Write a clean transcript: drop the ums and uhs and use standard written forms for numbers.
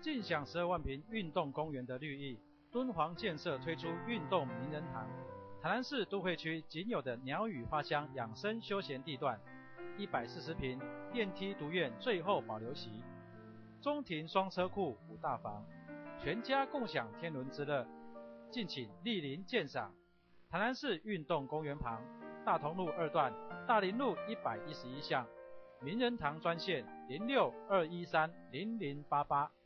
尽享12万坪运动公园的绿意，敦煌建设推出运动名人堂。台南市都会区仅有的鸟语花香养生休闲地段，140坪电梯独院最后保留席，中庭双车库5大房，全家共享天伦之乐，敬请莅临鉴赏。台南市运动公园旁，大同路2段大林路111巷，名人堂专线0621300088。